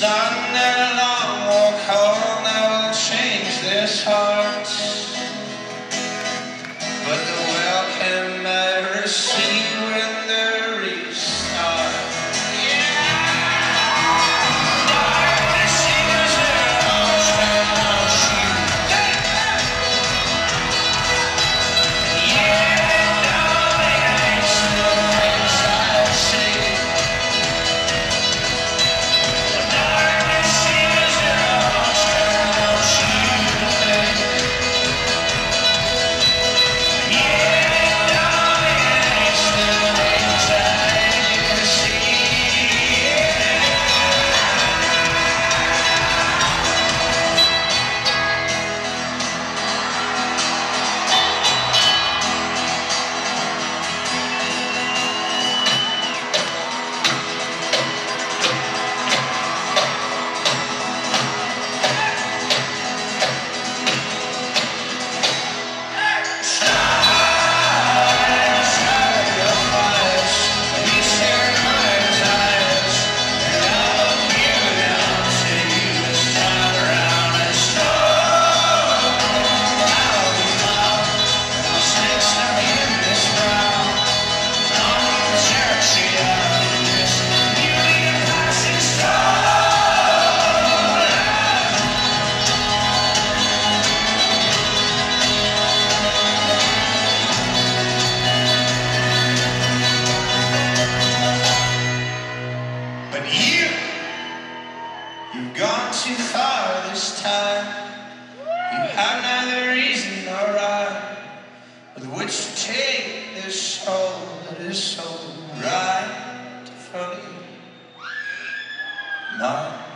Starting that long walk home that will change this heart, but the welcome I receive when the restart. Darkness is their arms around you. Yeah, darling, it's the things I say. But you've gone too far this time. You have neither reason nor rhyme with which to take this soul that is so right from you. Mine.